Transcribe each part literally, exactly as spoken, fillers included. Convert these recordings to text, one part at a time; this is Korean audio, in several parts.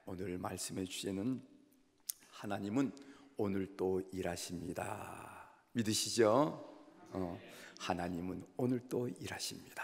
오늘 말씀의 주제는 하나님은 오늘 또 일하십니다. 믿으시죠? 어, 하나님은 오늘 또 일하십니다.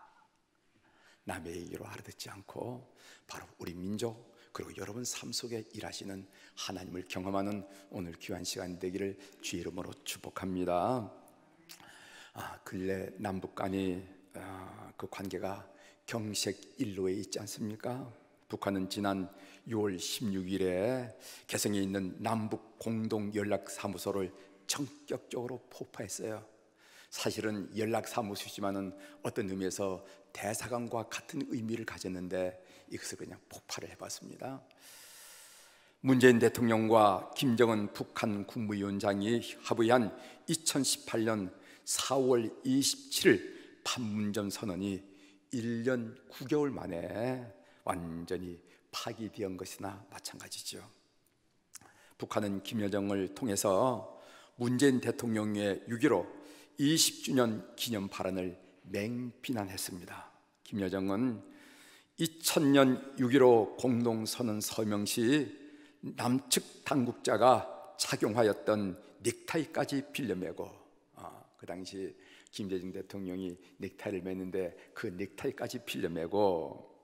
남의 얘기로 알아듣지 않고 바로 우리 민족 그리고 여러분 삶 속에 일하시는 하나님을 경험하는 오늘 귀한 시간 되기를 주의 이름으로 축복합니다. 아, 근래 남북 간이 아, 그 관계가 경색일로에 있지 않습니까? 북한은 지난 유월 십육일에 개성에 있는 남북 공동 연락 사무소를 전격적으로 폭파했어요. 사실은 연락 사무소지만은 어떤 의미에서 대사관과 같은 의미를 가졌는데 이것을 그냥 폭발을 해봤습니다. 문재인 대통령과 김정은 북한 국무위원장이 합의한 이천십팔년 사월 이십칠일 판문점 선언이 일 년 구 개월 만에 완전히 파기된 것이나 마찬가지죠. 북한은 김여정을 통해서 문재인 대통령의 육점일오 이십 주년 기념 발언을 맹비난했습니다. 김여정은 이천년 육점일오 공동선언 서명 시 남측 당국자가 착용하였던 넥타이까지 빌려매고 어, 그 당시 김대중 대통령이 넥타이를 맸는데 그 넥타이까지 빌려매고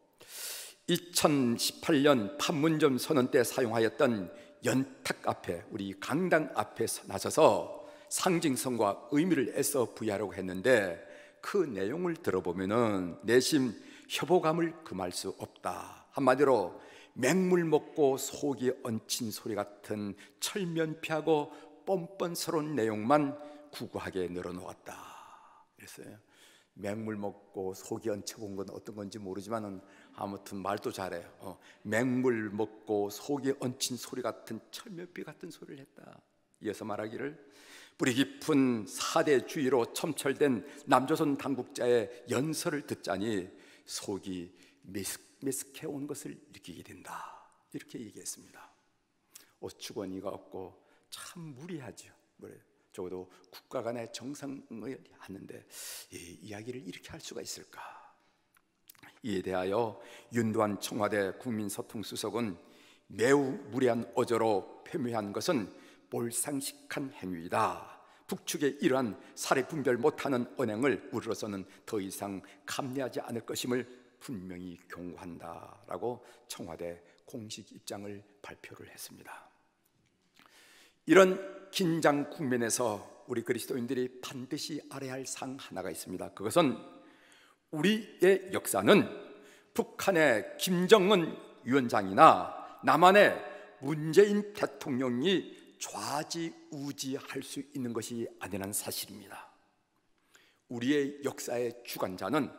이천십팔년 판문점 선언 때 사용하였던 연탁 앞에 우리 강당 앞에 나서서 상징성과 의미를 애써 부여하려고 했는데 그 내용을 들어보면은 내심 협오감을 금할 수 없다. 한마디로 맹물 먹고 속이 얹힌 소리 같은 철면피하고 뻔뻔스러운 내용만 구구하게 늘어놓았다. 그랬어요. 맹물 먹고 속이 얹혀본 건 어떤 건지 모르지만은 아무튼 말도 잘해요. 어, 맹물 먹고 속이 얹힌 소리 같은 철면피 같은 소리를 했다. 이어서 말하기를 뿌리 깊은 사대주의로 첨철된 남조선 당국자의 연설을 듣자니 속이 메스케 온 것을 느끼게 된다. 이렇게 얘기했습니다. 어처구니가 없고 참 무리하죠. 그래요. 적어도 국가 간의 정상을 하는데 이 이야기를 이렇게 할 수가 있을까? 이에 대하여 윤두한 청와대 국민소통수석은 매우 무례한 어조로 표명한 것은 몰상식한 행위이다. 북측의 이러한 사례 분별 못하는 언행을 우리로서는 더 이상 감내하지 않을 것임을 분명히 경고한다라고 청와대 공식 입장을 발표를 했습니다. 이런 긴장 국면에서 우리 그리스도인들이 반드시 알아야 할 사항 하나가 있습니다. 그것은 우리의 역사는 북한의 김정은 위원장이나 남한의 문재인 대통령이 좌지우지할 수 있는 것이 아니라는 사실입니다. 우리의 역사의 주관자는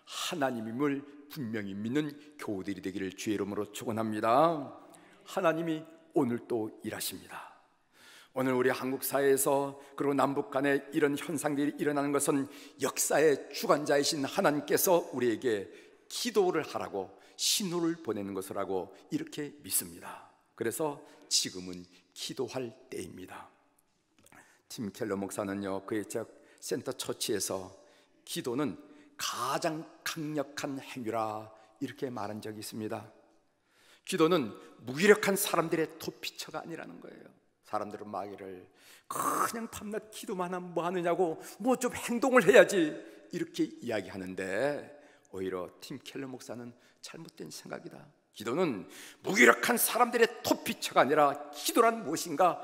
하나님임을 분명히 믿는 교우들이 되기를 주의 이름으로 축원합니다. 하나님이 오늘 또 일하십니다. 오늘 우리 한국 사회에서 그리고 남북 간에 이런 현상들이 일어나는 것은 역사의 주관자이신 하나님께서 우리에게 기도를 하라고 신호를 보내는 것이라고 이렇게 믿습니다. 그래서 지금은 기도할 때입니다. 팀 켈러 목사는요, 그의 책 센터 처치에서 기도는 가장 강력한 행위라 이렇게 말한 적이 있습니다. 기도는 무기력한 사람들의 도피처가 아니라는 거예요. 사람들은 마귀를 그냥 밤낮 기도만 하면 뭐 하느냐고 뭐 좀 행동을 해야지 이렇게 이야기하는데 오히려 팀 켈러 목사는 잘못된 생각이다. 기도는 무기력한 사람들의 토피처가 아니라 기도란 무엇인가?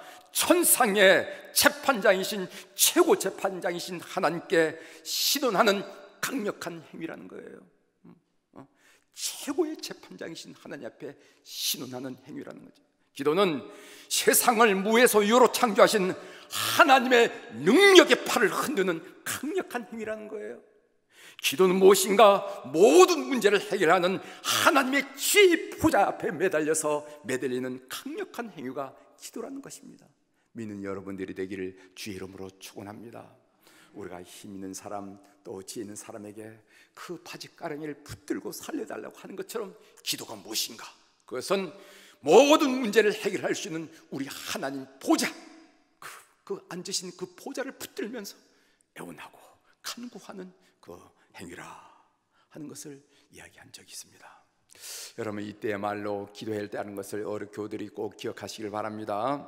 천상의 재판장이신 최고 재판장이신 하나님께 신원하는 강력한 행위라는 거예요. 어? 최고의 재판장이신 하나님 앞에 신원하는 행위라는 거죠. 기도는 세상을 무에서 유로 창조하신 하나님의 능력의 팔을 흔드는 강력한 행위라는 거예요. 기도는 무엇인가? 모든 문제를 해결하는 하나님의 지혜의 보좌 앞에 매달려서 매달리는 강력한 행위가 기도라는 것입니다. 믿는 여러분들이 되기를 주의 이름으로 축원합니다. 우리가 힘 있는 사람 또 지혜 있는 사람에게 그 바지가랑이를 붙들고 살려달라고 하는 것처럼 기도가 무엇인가? 그것은 모든 문제를 해결할 수 있는 우리 하나님 보좌, 그, 그 앉으신 그 보좌를 붙들면서 애원하고 간구하는 그 행위라 하는 것을 이야기한 적이 있습니다. 여러분, 이때야말로 기도해야 되는 것을 어른 교들이 꼭 기억하시길 바랍니다.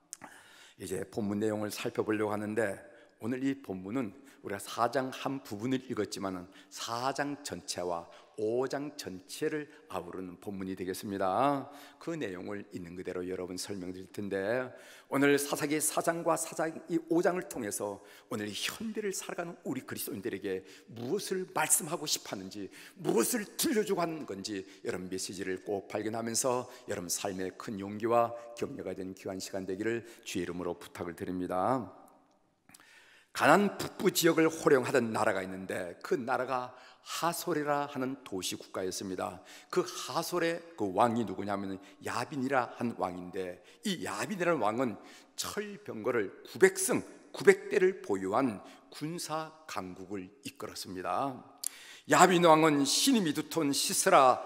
이제 본문 내용을 살펴보려고 하는데, 오늘 이 본문은 우리가 사 장 한 부분을 읽었지만 사 장 전체와 오 장 전체를 아우르는 본문이 되겠습니다. 그 내용을 있는 그대로 여러분 설명드릴 텐데, 오늘 사사기 사 장과 사사기 오 장을 통해서 오늘 현대를 살아가는 우리 그리스도인들에게 무엇을 말씀하고 싶었는지, 무엇을 들려주고 하는 건지 여러분 메시지를 꼭 발견하면서 여러분 삶의 큰 용기와 격려가 되는 귀한 시간 되기를 주의 이름으로 부탁을 드립니다. 가나안 북부 지역을 호령하던 나라가 있는데, 그 나라가 하솔이라 하는 도시 국가였습니다. 그 하솔의 그 왕이 누구냐면 야빈이라 한 왕인데, 이 야빈이라는 왕은 철병거를 구백 승 구백 대를 보유한 군사 강국을 이끌었습니다. 야빈 왕은 신임이 두터운 시스라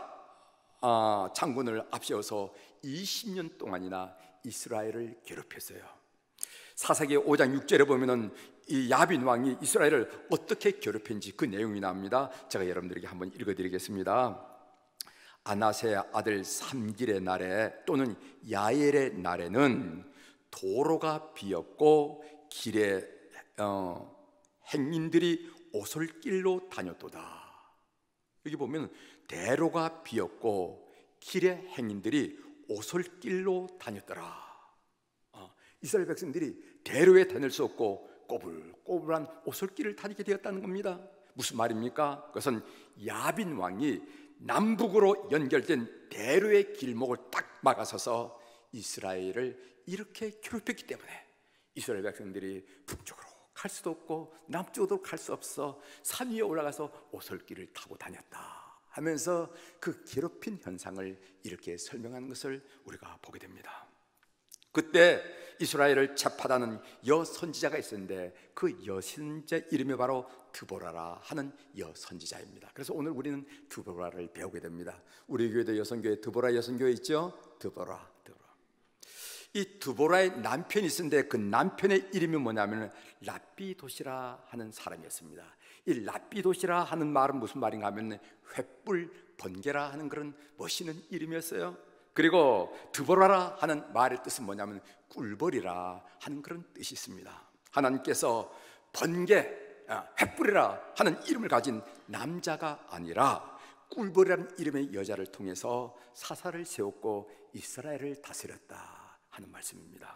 장군을 앞세워서 이십 년 동안이나 이스라엘을 괴롭혔어요. 사사기 오 장 육 절에 보면은 이 야빈 왕이 이스라엘을 어떻게 괴롭힌지 그 내용이 나옵니다. 제가 여러분들에게 한번 읽어드리겠습니다. 아나세 아들 삼길의 날에 또는 야엘의 날에는 도로가 비었고 길에 어, 행인들이 오솔길로 다녔도다. 여기 보면 대로가 비었고 길에 행인들이 오솔길로 다녔더라. 어, 이스라엘 백성들이 대로에 다닐 수 없고 꼬불꼬불한 오솔길을 다니게 되었다는 겁니다. 무슨 말입니까? 그것은 야빈 왕이 남북으로 연결된 대로의 길목을 딱 막아서서 이스라엘을 이렇게 괴롭혔기 때문에 이스라엘 백성들이 북쪽으로 갈 수도 없고 남쪽으로 갈 수 없어 산 위에 올라가서 오솔길을 타고 다녔다 하면서 그 괴롭힌 현상을 이렇게 설명하는 것을 우리가 보게 됩니다. 그때 이스라엘을 재판하는 여선지자가 있었는데, 그 여선지자 이름이 바로 드보라라 하는 여선지자입니다. 그래서 오늘 우리는 드보라를 배우게 됩니다. 우리 교회도 여선교회 드보라 여선교회 있죠? 드보라, 드보라. 이 드보라의 남편이 있었는데, 그 남편의 이름이 뭐냐면 라피도시라 하는 사람이었습니다. 이 라피도시라 하는 말은 무슨 말인가 하면 횃불 번개라 하는 그런 멋있는 이름이었어요. 그리고 드보라라 하는 말의 뜻은 뭐냐면 꿀벌이라 하는 그런 뜻이 있습니다. 하나님께서 번개, 횃불이라 하는 이름을 가진 남자가 아니라 꿀벌이라는 이름의 여자를 통해서 사사를 세웠고 이스라엘을 다스렸다 하는 말씀입니다.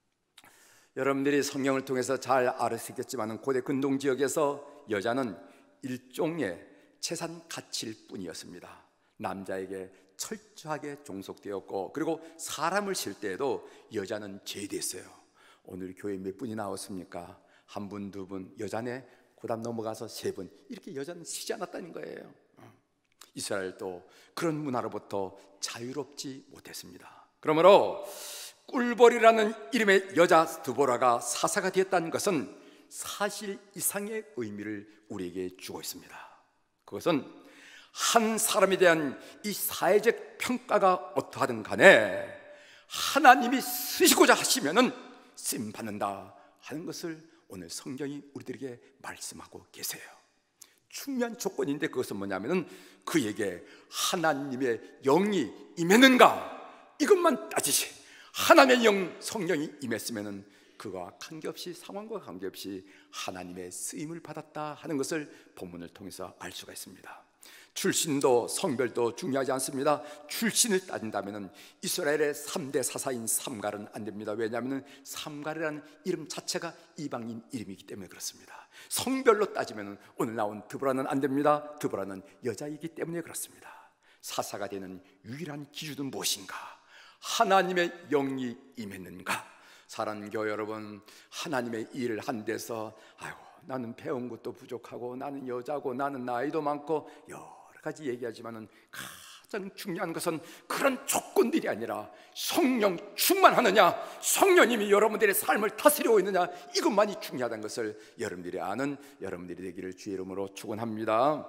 여러분들이 성경을 통해서 잘 알으시겠지만 고대 근동 지역에서 여자는 일종의 재산 가치일 뿐이었습니다. 남자에게 철저하게 종속되었고, 그리고 사람을 쉴 때에도 여자는 제외됐어요. 오늘 교회 몇 분이 나왔습니까? 한 분, 두 분, 여자네 그 다음 넘어가서 세 분, 이렇게 여자는 쉬지 않았다는 거예요. 이스라엘도 그런 문화로부터 자유롭지 못했습니다. 그러므로 꿀벌이라는 이름의 여자 드보라가 사사가 되었다는 것은 사실 이상의 의미를 우리에게 주고 있습니다. 그것은 한 사람에 대한 이 사회적 평가가 어떠하든 간에 하나님이 쓰시고자 하시면은 쓰임 받는다 하는 것을 오늘 성경이 우리들에게 말씀하고 계세요. 중요한 조건인데, 그것은 뭐냐면은 그에게 하나님의 영이 임했는가, 이것만 따지시. 하나님의 영, 성령이 임했으면은 그와 관계없이, 상황과 관계없이 하나님의 쓰임을 받았다 하는 것을 본문을 통해서 알 수가 있습니다. 출신도 성별도 중요하지 않습니다. 출신을 따진다면 이스라엘의 삼 대 사사인 삼갈은 안 됩니다. 왜냐하면 삼갈이라는 이름 자체가 이방인 이름이기 때문에 그렇습니다. 성별로 따지면 오늘 나온 드보라는 안 됩니다. 드보라는 여자이기 때문에 그렇습니다. 사사가 되는 유일한 기준은 무엇인가? 하나님의 영이 임했는가? 사랑하는 교회 여러분, 하나님의 일을 한 데서 아이고 나는 배운 것도 부족하고 나는 여자고 나는 나이도 많고 여러 가지 얘기하지만은 가장 중요한 것은 그런 조건들이 아니라 성령 충만하느냐, 성령님이 여러분들의 삶을 다스리고 있느냐, 이것만이 중요하다는 것을 여러분들이 아는 여러분들이 되기를 주의 이름으로 축원합니다.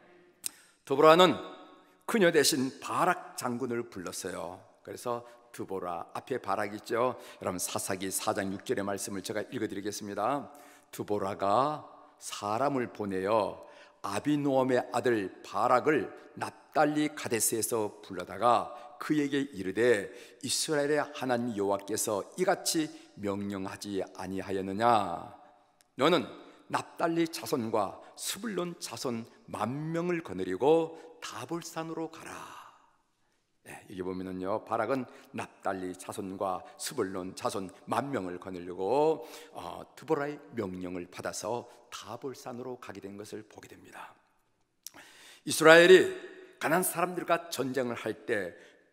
드보라는 그녀 대신 바락 장군을 불렀어요. 그래서 드보라, 앞에 바락 있죠? 여러분 사사기 사 장 육 절의 말씀을 제가 읽어드리겠습니다. 드보라가 사람을 보내어 아비노함의 아들 바락을 납달리 가데스에서 불러다가 그에게 이르되 이스라엘의 하나님 여호와께서 이같이 명령하지 아니하였느냐? 너는 납달리 자손과 스불론 자손 만 명을 거느리고 다볼산으로 가라. 네, 여기 보면은요, 바락은 납달리 자손과 스불론 자손 만 명을 거느리고 어, 드보라의 명령을 받아서 다볼산으로 가게 된 것을 보게 됩니다. 이스라엘이 가나안 사람들과 전쟁을 할 때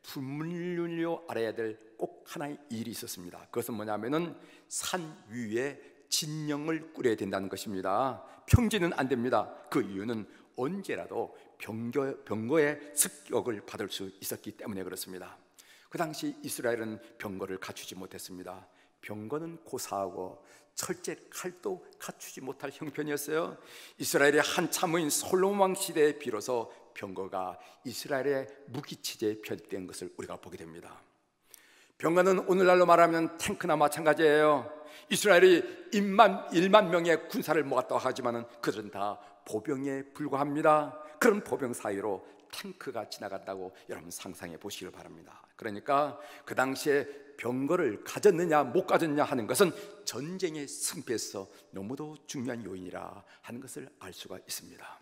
분명히 알아야 될 꼭 하나의 일이 있었습니다. 그것은 뭐냐면은 산 위에 진영을 꾸려야 된다는 것입니다. 평지는 안 됩니다. 그 이유는 언제라도 병거, 병거의 습격을 받을 수 있었기 때문에 그렇습니다. 그 당시 이스라엘은 병거를 갖추지 못했습니다. 병거는 고사하고 철제 칼도 갖추지 못할 형편이었어요. 이스라엘의 한참 후인 솔로몬 왕 시대에 비로소 병거가 이스라엘의 무기체제에 편입된 것을 우리가 보게 됩니다. 병거는 오늘날로 말하면 탱크나 마찬가지예요. 이스라엘이 일만 명의 군사를 모았다고 하지만 그들은 다 보병에 불과합니다. 그런 보병 사이로 탱크가 지나간다고 여러분 상상해 보시길 바랍니다. 그러니까 그 당시에 병거를 가졌느냐 못 가졌느냐 하는 것은 전쟁의 승패에서 너무도 중요한 요인이라 하는 것을 알 수가 있습니다.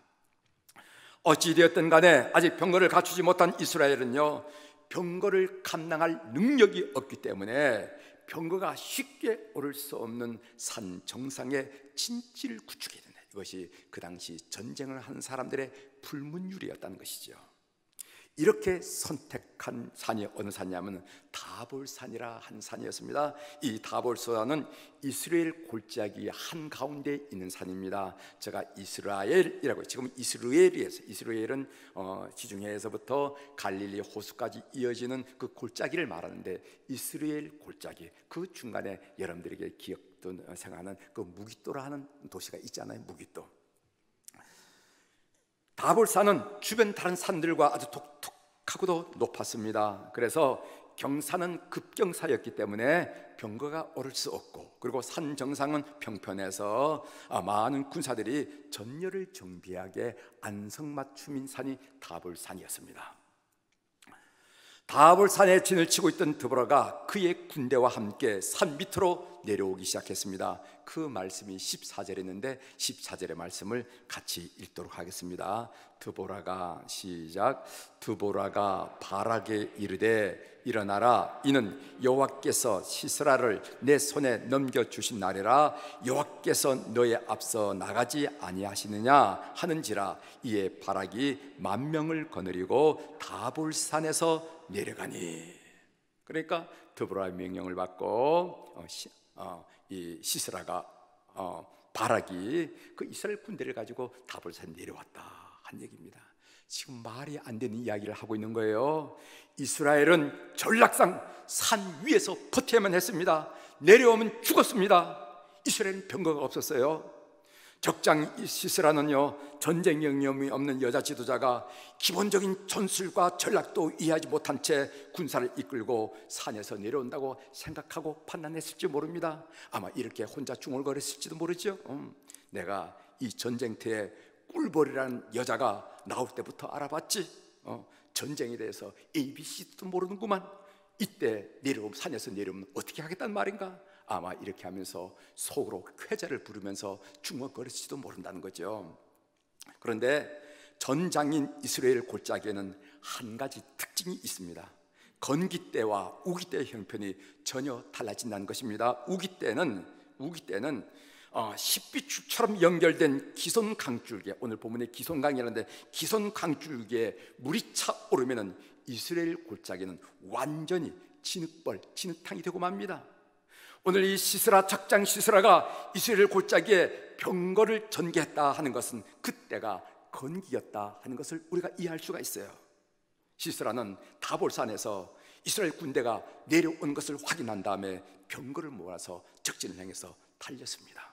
어찌되었든 간에 아직 병거를 갖추지 못한 이스라엘은요, 병거를 감당할 능력이 없기 때문에 병거가 쉽게 오를 수 없는 산 정상에 진지를 구축해야 된다. 이것이 그 당시 전쟁을 하는 사람들의 불문율이었다는 것이죠. 이렇게 선택한 산이 어느 산이냐면 다볼산이라 한 산이었습니다. 이 다볼산은 이스라엘 골짜기 한가운데 있는 산입니다. 제가 이스라엘이라고, 지금 이스라엘이에서, 이스라엘은 어, 지중해에서부터 갈릴리 호수까지 이어지는 그 골짜기를 말하는데, 이스라엘 골짜기 그 중간에 여러분들에게 기억도 생각하는 그 무깃도라 하는 도시가 있잖아요. 무깃도. 다볼산은 주변 다른 산들과 아주 독특하고도 높았습니다. 그래서 경사는 급경사였기 때문에 병거가 오를 수 없고, 그리고 산 정상은 평편해서 많은 군사들이 전열을 정비하게 안성맞춤인 산이 다볼산이었습니다. 다볼산에 진을 치고 있던 드보라가 그의 군대와 함께 산 밑으로 내려오기 시작했습니다. 그 말씀이 십사 절에 있는데 십사 절의 말씀을 같이 읽도록 하겠습니다. 드보라가 시작. 드보라가 바락에 이르되 일어나라, 이는 여호와께서 시스라를 내 손에 넘겨주신 날이라. 여호와께서 너의 앞서 나가지 아니하시느냐 하는지라. 이에 바락이 만 명을 거느리고 다볼산에서 내려가니. 그러니까 드보라의 명령을 받고 어, 시, 어, 이 시스라가 어, 바락이 그 이스라엘 군대를 가지고 다볼산 내려왔다 한 얘기입니다. 지금 말이 안 되는 이야기를 하고 있는 거예요. 이스라엘은 전락상 산 위에서 버텨야만 했습니다. 내려오면 죽었습니다. 이스라엘은 병거가 없었어요. 적장 시스라는요, 전쟁 경험이 없는 여자 지도자가 기본적인 전술과 전략도 이해하지 못한 채 군사를 이끌고 산에서 내려온다고 생각하고 판단했을지 모릅니다. 아마 이렇게 혼자 중얼거렸을지도 모르죠. 음, 내가 이 전쟁터에 꿀벌이라는 여자가 나올 때부터 알아봤지. 어, 전쟁에 대해서 에이비씨도 모르는구만. 이때 내려오면, 산에서 내려오면 어떻게 하겠다는 말인가? 아마 이렇게 하면서 속으로 쾌재를 부르면서 중얼거릴지도 모른다는 거죠. 그런데 전장인 이스라엘 골짜기에는 한 가지 특징이 있습니다. 건기 때와 우기 때의 형편이 전혀 달라진다는 것입니다. 우기 때는 우기 때는 어, 십비축처럼 연결된 기손 강줄기에, 오늘 본문에 기손 강이라는데 기손 강줄기에 물이 차 오르면은 이스라엘 골짜기는 완전히 진흙벌, 진흙탕이 되고 맙니다. 오늘 이 시스라, 적장 시스라가 이스라엘 골짜기에 병거를 전개했다 하는 것은 그때가 건기였다 하는 것을 우리가 이해할 수가 있어요. 시스라는 다볼산에서 이스라엘 군대가 내려온 것을 확인한 다음에 병거를 모아서 적진을 향해서 달렸습니다.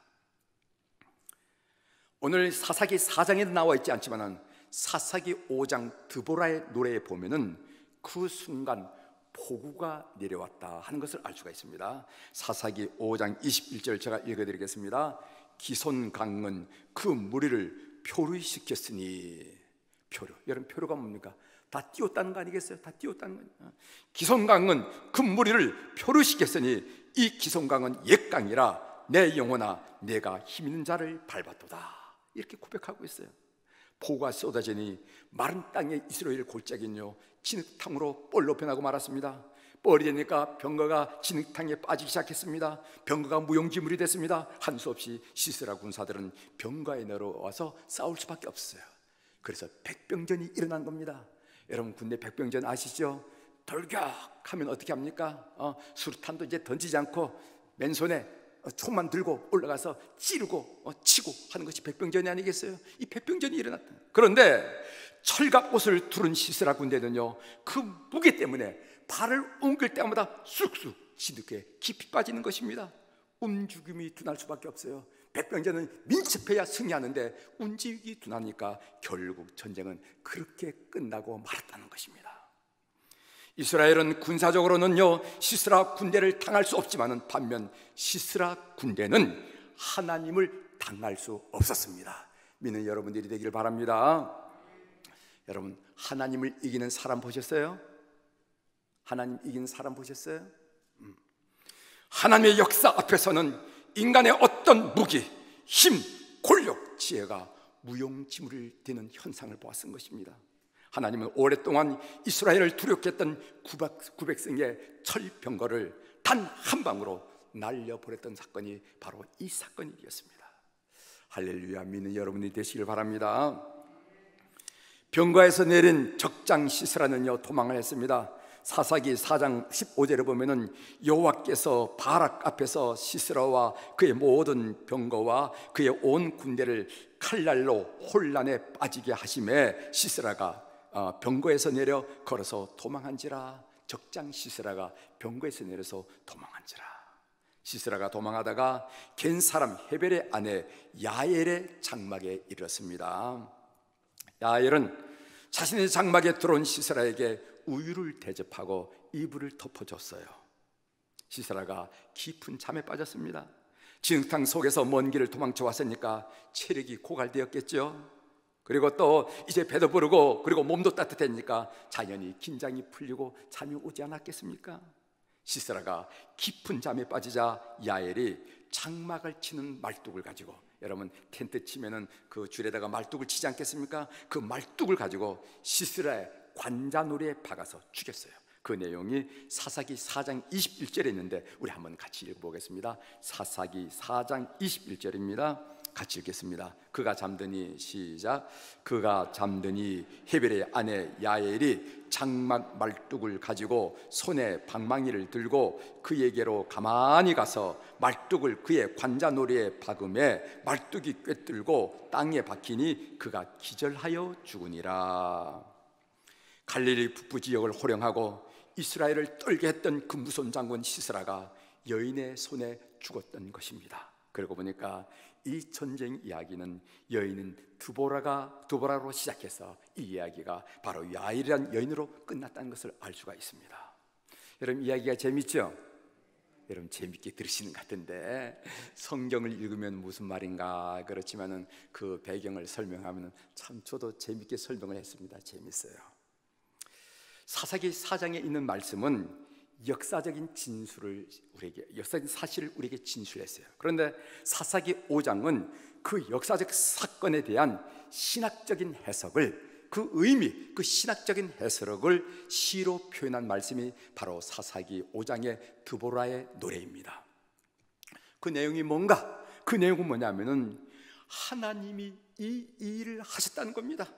오늘 사사기 사 장에도 나와 있지 않지만 사사기 오 장 드보라의 노래에 보면은 그 순간 폭우가 내려왔다 하는 것을 알 수가 있습니다. 사사기 오 장 이십일 절 제가 읽어드리겠습니다. 기손 강은 그 무리를 표류시켰으니. 표류, 여러분 표류가 뭡니까? 다 띄웠다는 거 아니겠어요? 다 띄웠다는 거예요. 기송강은 그 무리를 표류시켰으니 이 기송강은 옛강이라 내 영혼아 내가 힘 있는 자를 밟았도다. 이렇게 고백하고 있어요. 포가 쏟아지니 마른 땅에 이스라엘 골짜기는요 진흙탕으로 뻘로 변하고 말았습니다. 뻘이 되니까 병거가 진흙탕에 빠지기 시작했습니다. 병거가 무용지물이 됐습니다. 한 수 없이 시스라 군사들은 병거에 내려와서 싸울 수밖에 없어요. 그래서 백병전이 일어난 겁니다. 여러분 군대 백병전 아시죠? 돌격하면 어떻게 합니까? 어, 수류탄도 이제 던지지 않고 맨손에 총만 들고 올라가서 찌르고 어, 치고 하는 것이 백병전이 아니겠어요? 이 백병전이 일어났다. 그런데 철갑옷을 두른 시스라 군대는요 그 무게 때문에 발을 옮길 때마다 쑥쑥 진흙에 깊이 빠지는 것입니다. 움직임이 둔할 수밖에 없어요. 백병전은 민첩해야 승리하는데 움직임이 둔하니까 결국 전쟁은 그렇게 끝나고 말았다는 것입니다. 이스라엘은 군사적으로는요 시스라 군대를 당할 수 없지만 반면 시스라 군대는 하나님을 당할 수 없었습니다. 믿는 여러분들이 되기를 바랍니다. 여러분 하나님을 이기는 사람 보셨어요? 하나님 이기는 사람 보셨어요? 음. 하나님의 역사 앞에서는 인간의 어떤 무기, 힘, 권력, 지혜가 무용지물을 되는 현상을 보았던 것입니다. 하나님은 오랫동안 이스라엘을 두렵게 했던 구백성의 철병거를 단 한 방으로 날려버렸던 사건이 바로 이 사건이었습니다. 할렐루야. 믿는 여러분이 되시길 바랍니다. 병거에서 내린 적장 시스라는요 도망을 했습니다. 사사기 사 장 십오 절에 보면은 여호와께서 바락 앞에서 시스라와 그의 모든 병거와 그의 온 군대를 칼날로 혼란에 빠지게 하심에 시스라가 병거에서 내려 걸어서 도망한지라. 적장 시스라가 병거에서 내려서 도망한지라. 시스라가 도망하다가 겐 사람 헤벨의 아내 야엘의 장막에 이르렀습니다. 야엘은 자신의 장막에 들어온 시스라에게 우유를 대접하고 이불을 덮어줬어요. 시스라가 깊은 잠에 빠졌습니다. 진흙탕 속에서 먼 길을 도망쳐 왔으니까 체력이 고갈되었겠죠. 그리고 또 이제 배도 부르고 그리고 몸도 따뜻해지니까 자연히 긴장이 풀리고 잠이 오지 않았겠습니까? 시스라가 깊은 잠에 빠지자 야엘이 장막을 치는 말뚝을 가지고, 여러분 텐트 치면은 그 줄에다가 말뚝을 치지 않겠습니까? 그 말뚝을 가지고 시스라의 관자놀이에 박아서 죽였어요. 그 내용이 사사기 사 장 이십일 절에 있는데 우리 한번 같이 읽어보겠습니다. 사사기 사 장 이십일 절입니다. 같이 읽겠습니다. 그가 잠드니, 시작. 그가 잠드니 헤벨의 아내 야엘이 장막 말뚝을 가지고 손에 방망이를 들고 그에게로 가만히 가서 말뚝을 그의 관자놀이에 박음에 말뚝이 꿰뚫고 땅에 박히니 그가 기절하여 죽으니라. 갈릴리 북부 지역을 호령하고 이스라엘을 떨게 했던 그 무서운 장군 시스라가 여인의 손에 죽었던 것입니다. 그러고 보니까 이 전쟁 이야기는 여인은 드보라가 드보라로 시작해서 이 이야기가 바로 야엘이라는 여인으로 끝났다는 것을 알 수가 있습니다. 여러분 이야기가 재밌죠? 여러분 재밌게 들으시는 것 같은데 성경을 읽으면 무슨 말인가 그렇지만은 그 배경을 설명하면 참 저도 재밌게 설명을 했습니다. 재밌어요. 사사기 사 장에 있는 말씀은 역사적인 진술을 우리에게, 역사적인 사실을 우리에게 진술했어요. 그런데 사사기 오 장은 그 역사적 사건에 대한 신학적인 해석을, 그 의미, 그 신학적인 해석을 시로 표현한 말씀이 바로 사사기 오 장의 드보라의 노래입니다. 그 내용이 뭔가? 그 내용은 뭐냐면은 하나님이 이 일을 하셨다는 겁니다.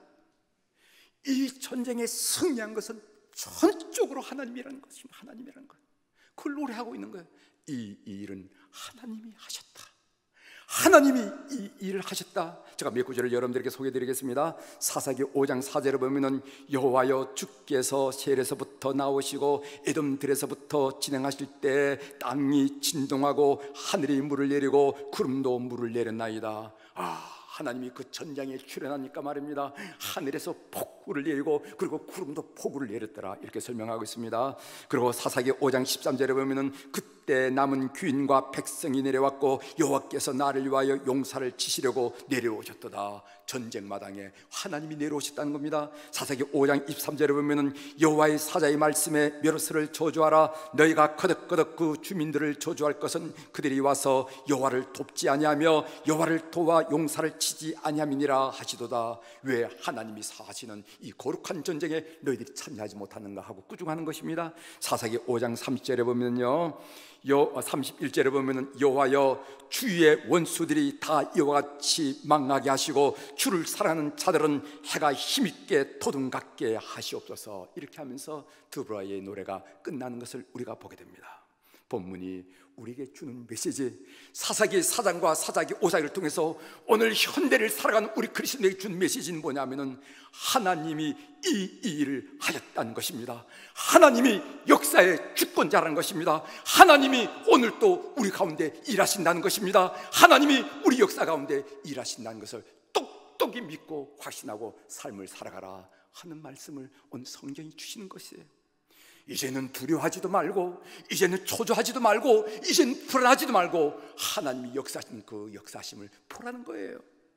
이 전쟁에 승리한 것은 전적으로 하나님이라는 것입니다. 하나님이라는 것, 그걸 노래하고 있는 거예요. 이 일은 하나님이 하셨다. 하나님이 이 일을 하셨다. 제가 몇 구절을 여러분들에게 소개해드리겠습니다. 사사기 오 장 사 절에 보면은 여호와여 주께서 셀에서부터 나오시고 에돔들에서부터 진행하실 때 땅이 진동하고 하늘이 물을 내리고 구름도 물을 내렸나이다. 아, 하나님이 그 전장에 출현하니까 말입니다. 하늘에서 폭우를 내리고 그리고 구름도 폭우를 내렸더라. 이렇게 설명하고 있습니다. 그리고 사사기 오 장 십삼 절에 보면은 그 그때 남은 귀인과 백성이 내려왔고 여호와께서 나를 위하여 용사를 치시려고 내려오셨도다. 전쟁 마당에 하나님이 내려오셨다는 겁니다. 사사기 오 장 이십삼 절에 보면은 여호와의 사자의 말씀에 메로스를 저주하라. 너희가 거덕거덕 그 주민들을 저주할 것은 그들이 와서 여호와를 돕지 아니하며 여호와를 도와 용사를 치지 아니함이니라 하시도다. 왜 하나님이 사하시는 이 거룩한 전쟁에 너희들이 참여하지 못하는가 하고 꾸중하는 것입니다. 사사기 오 장 삼십 절에 보면요, 여 삼십일 절에 보면은 여호와여 주의 원수들이 다 이와 같이 망하게 하시고 주를 사랑하는 자들은 해가 힘있게 도둥갑게 하시옵소서. 이렇게 하면서 드보라의 노래가 끝나는 것을 우리가 보게 됩니다. 본문이 우리에게 주는 메시지, 사사기 사 장과 사사기 오 장을 통해서 오늘 현대를 살아가는 우리 그리스도인에게 준 메시지는 뭐냐면은 하나님이 이 일을 하셨다는 것입니다. 하나님이 역사의 주권자라는 것입니다. 하나님이 오늘 또 우리 가운데 일하신다는 것입니다. 하나님이 우리 역사 가운데 일하신다는 것을 똑똑히 믿고 확신하고 삶을 살아가라 하는 말씀을 오늘 성경이 주시는 것이에요. 이제는 두려워하지도 말고, 이제는 초조하지도 말고, 이제는 불안하지도 말고 하나님이 역사하신 그 역사심을 보라는 거예요.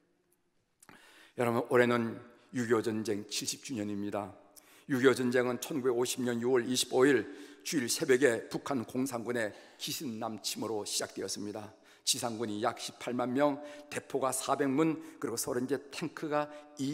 여러분, 올해는 육이오 전쟁 칠십 주년입니다. 육이오 전쟁은 천구백오십 년 유월 이십오일 주일 새벽에 북한 공산군의 기신남 침으로 시작되었습니다. 지상군이 약 십팔만 명, 대포가 사백 문, 그리고 소련제 탱크가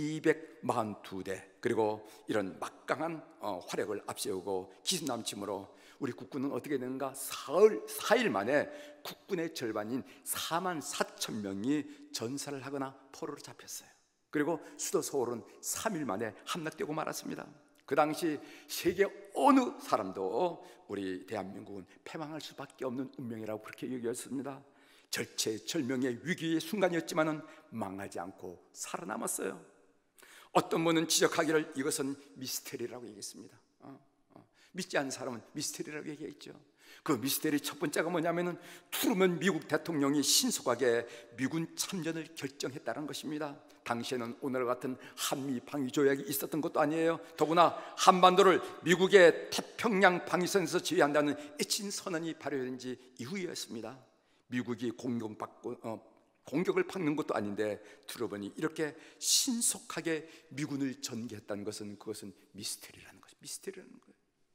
이백사십이 대, 그리고 이런 막강한 어, 화력을 앞세우고 기신남침으로 우리 국군은 어떻게 되는가? 사흘, 사일 만에 국군의 절반인 사만 사천 명이 전사를 하거나 포로로 잡혔어요. 그리고 수도 서울은 삼 일 만에 함락되고 말았습니다. 그 당시 세계 어느 사람도 우리 대한민국은 패망할 수밖에 없는 운명이라고 그렇게 여겼습니다. 절체절명의 위기의 순간이었지만은 망하지 않고 살아남았어요. 어떤 분은 지적하기를 이것은 미스테리라고 얘기했습니다. 어, 어. 믿지 않는 사람은 미스테리라고 얘기했죠. 그 미스테리 첫 번째가 뭐냐면은 트루먼 미국 대통령이 신속하게 미군 참전을 결정했다는 것입니다. 당시에는 오늘과 같은 한미 방위 조약이 있었던 것도 아니에요. 더구나 한반도를 미국의 태평양 방위선에서 지휘한다는 애칭 선언이 발효된 지 이후였습니다. 미국이 공격받고, 어, 공격을 받는 것도 아닌데 트루먼이 이렇게 신속하게 미군을 전개했다는 것은 그것은 미스테리라는 것이 미스테리라는 거예요.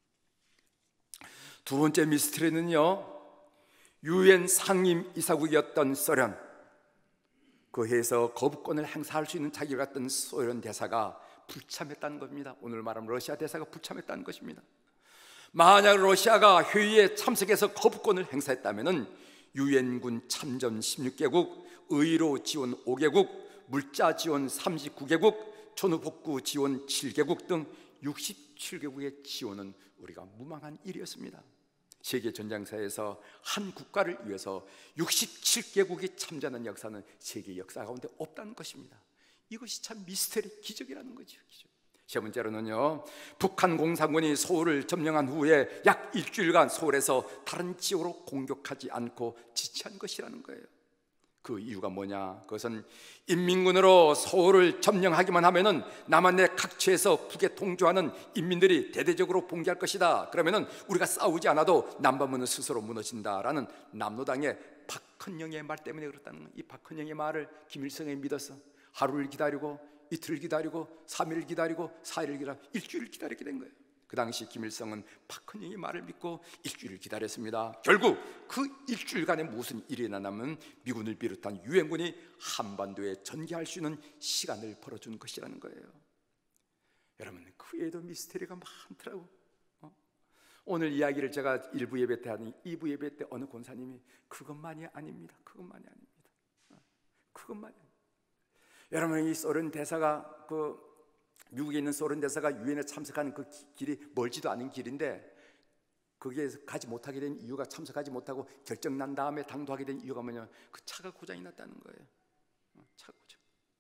두 번째 미스테리는요, 유엔 상임 이사국이었던 소련, 그 해에서 거부권을 행사할 수 있는 자기가 같던 소련 대사가 불참했다는 겁니다. 오늘 말하면 러시아 대사가 불참했다는 것입니다. 만약 러시아가 회의에 참석해서 거부권을 행사했다면은 유엔군 참전 십육 개국, 의료 지원 오 개국, 물자 지원 삼십구 개국, 전후복구 지원 칠 개국 등 육십칠 개국의 지원은 우리가 무망한 일이었습니다. 세계 전쟁사에서 한 국가를 위해서 육십칠 개국이 참전한 역사는 세계 역사 가운데 없다는 것입니다. 이것이 참 미스테리, 기적이라는 거죠. 기적. 세 번째로는요, 북한 공산군이 서울을 점령한 후에 약 일주일간 서울에서 다른 지역으로 공격하지 않고 지체한 것이라는 거예요. 그 이유가 뭐냐? 그것은 인민군으로 서울을 점령하기만 하면은 남한의 각처에서 북에 동조하는 인민들이 대대적으로 봉기할 것이다. 그러면은 우리가 싸우지 않아도 남반문은 스스로 무너진다라는 남로당의 박헌영의 말 때문에 그렇다는 거예요. 이 박헌영의 말을 김일성이 믿어서 하루를 기다리고 이틀을 기다리고 삼 일을 기다리고 사 일을 기다리고 일주일을 기다리게 된 거예요. 그 당시 김일성은 박헌영의 말을 믿고 일주일을 기다렸습니다. 결국 그 일주일간에 무슨 일이 일어나면 미군을 비롯한 유엔군이 한반도에 전개할 수 있는 시간을 벌어준 것이라는 거예요. 여러분, 그 외에도 미스테리가 많더라고. 어? 오늘 이야기를 제가 일 부 예배 때 하니 이 부 예배 때 어느 권사님이 그것만이 아닙니다. 그것만이 아닙니다. 어? 그것만이 아닙니다. 여러분, 이 소련 대사가 그 미국에 있는 소련 대사가 유엔에 참석하는 그 길이 멀지도 않은 길인데 거기에 가지 못하게 된 이유가, 참석하지 못하고 결정 난 다음에 당도하게 된 이유가 뭐냐? 그 차가 고장이 났다는 거예요. 차가 고장.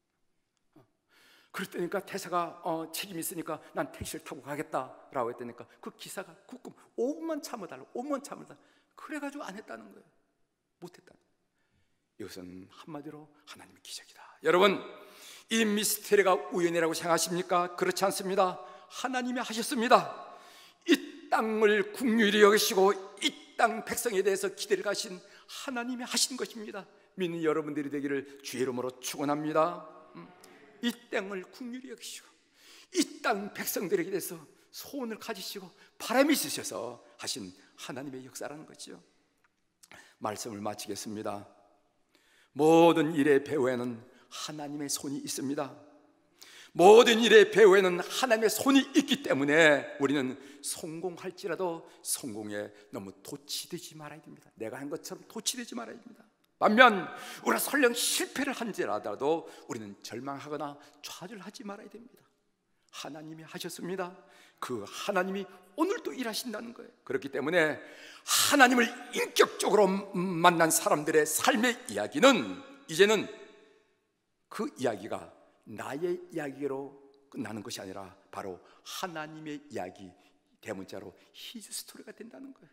그랬더니까 대사가 어, 책임 있으니까 난 택시를 타고 가겠다라고 했더니까 그 기사가 국금 오 분만 참아달라고, 오 분만 참아달라고 그래가지고 안 했다는 거예요. 못했다는 거예요. 이것은 한마디로 하나님의 기적이다. 여러분, 이 미스테리가 우연이라고 생각하십니까? 그렇지 않습니다. 하나님이 하셨습니다. 이 땅을 국률이 여기시고 이 땅 백성에 대해서 기대를 가신 하나님이 하신 것입니다. 믿는 여러분들이 되기를 주의 이름으로 축원합니다. 이 땅을 긍휼히 여기시고 이 땅 백성들에게 대해서 소원을 가지시고 바람이 있으셔서 하신 하나님의 역사라는 거죠. 말씀을 마치겠습니다. 모든 일의 배후에는 하나님의 손이 있습니다. 모든 일의 배후에는 하나님의 손이 있기 때문에 우리는 성공할지라도 성공에 너무 도취되지 말아야 됩니다. 내가 한 것처럼 도취되지 말아야 됩니다. 반면 우리가 설령 실패를 한지라도 우리는 절망하거나 좌절하지 말아야 됩니다. 하나님이 하셨습니다. 그 하나님이 오늘도 일하신다는 거예요. 그렇기 때문에 하나님을 인격적으로 만난 사람들의 삶의 이야기는 이제는 그 이야기가 나의 이야기로 끝나는 것이 아니라 바로 하나님의 이야기, 대문자로 히즈 스토리가 된다는 거예요.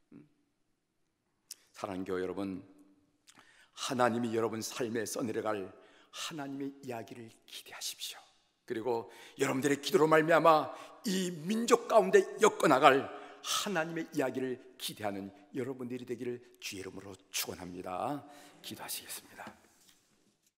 사랑하는 교회 여러분, 하나님이 여러분 삶에 써내려갈 하나님의 이야기를 기대하십시오. 그리고 여러분들의 기도로 말미암아 이 민족 가운데 엮어나갈 하나님의 이야기를 기대하는 여러분들이 되기를 주의 이름으로 축원합니다. 기도하시겠습니다.